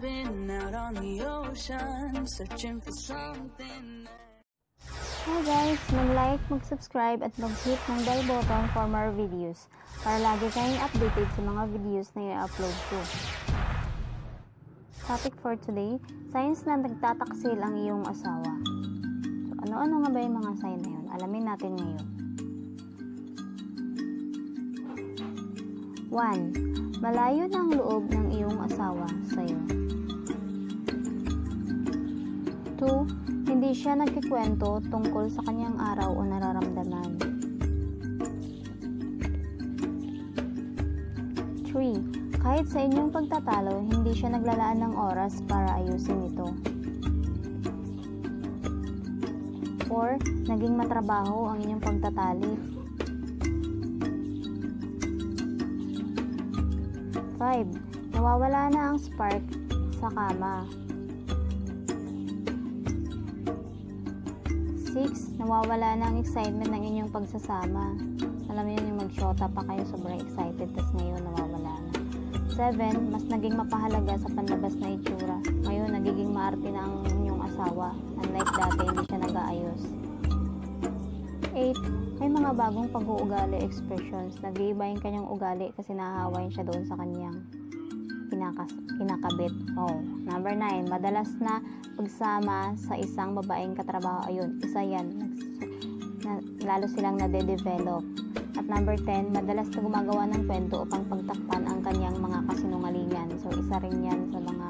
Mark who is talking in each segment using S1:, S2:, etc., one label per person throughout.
S1: been out on the ocean, searching for something.
S2: Hi guys! Mag-like, mag-subscribe at mag-hit ng bell button for more videos para lagi kayong updated sa mga videos na i-upload ko. Topic for today, signs na nagtataksil ang iyong asawa. So, ano-ano nga ba yung mga sign na yun? Alamin natin ngayon. 1. Malayo na ang loob ng iyong asawa sa'yo. 2. Hindi siya nagkikwento tungkol sa kanyang araw o nararamdaman. 3. Kahit sa inyong pagtatalo, hindi siya naglalaan ng oras para ayusin ito. 4. Naging matrabaho ang inyong pagtatalik. 5. Nawawala na ang spark sa kama. 6. Nawawala na ang excitement ng inyong pagsasama. Alam niyo yung mag-shota pa kayo, sobrang excited, tas ngayon nawawala na. 7. Mas naging mapahalaga sa panlabas na itsura. Ngayon, nagiging maarte na ang inyong asawa. Unlike dati, hindi siya nag-aayos. 8. May mga bagong pag-uugali expressions. Nag-iiba yung kanyang ugali kasi nahahawain siya doon sa kanyang kinakabit. Oh. Number 9. Madalas na pagsama sa isang babaeng katrabaho. Ayun, isa yan. Lalo silang nade-develop. At number 10, madalas na gumagawa ng kwento upang pagtakpan ang kanyang mga kasinungalingan. So, isa rin yan sa mga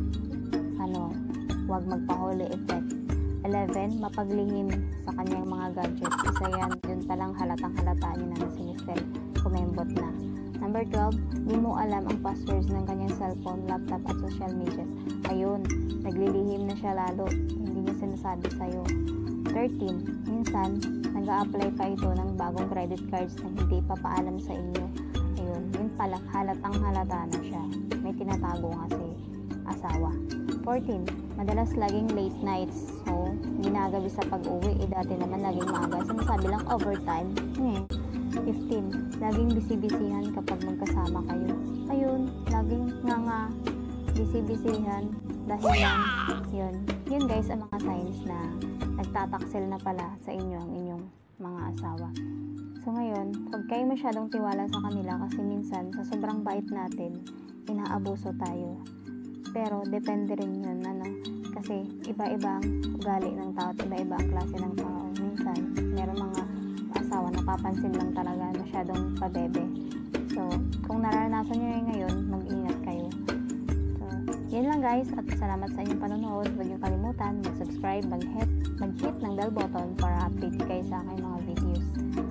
S2: huwag magpahuli effect. 11, mapaglihim sa kanyang mga gadgets. Isa yan, yun palang halatang-halata niya na si Michelle kumembot na. Number 12, di mo alam ang passwords ng kanyang cellphone, laptop at social media. Ayun, naglilihim na siya lalo. Hindi niya sinasabi sa'yo. 13, minsan, nag-a-apply pa ito ng bagong credit cards na hindi pa paalam sa inyo. Ayun, yun pala, halatang-halata na siya. May tinatago nga si asawa. 14, madalas laging late nights. So, ginagabi sa pag-uwi. Dati naman laging maaga. Sinasabi lang overtime. 15, laging bisibisihan kapag magkasama kayo. Ayun, laging nga bisibisihan dahil lang yun guys ang mga signs na nagtataksil na pala sa inyo ang inyong mga asawa. So ngayon, huwag kayo masyadong tiwala sa kanila kasi minsan sa sobrang bait natin, inaabuso tayo. Pero depende rin yun, kasi iba-ibang ugali ng tao at iba-iba ang klase ng tao. Minsan, meron mga asawa napapansin lang talaga, masyadong pabebe. So, kung nararanasan nyo yun ngayon, mag-ingat kayo. So, yun lang guys, at salamat sa inyong panonood. Huwag nyo kalimutan, mag-subscribe, mag-hit ng bell button para update kayo sa aking mga videos.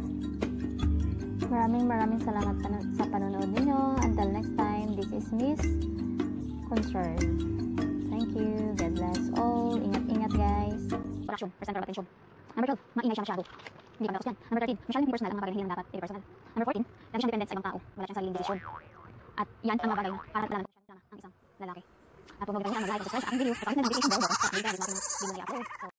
S2: Maraming salamat sa panonood ninyo. Until next time, this is Miss Concern. Thank you. God bless all. Ingat guys. Production. Presenter of attention. Number 12. Maingay siya masyado. Hindi pa tapos yan. Number 13. Masyadong hindi personal ang mga bagay na dapat personal. Number 14. Lagi siyang dependent sa ibang tao. Wala siyang sariling desisyon. At yan ang mga bagay para lalaki siya ang isang lalaki. At huwag mo ganyan ang mag-like at subscribe sa aking video. At kahit na nag-desisyon daw, hindi ka rin natin video na i-upload.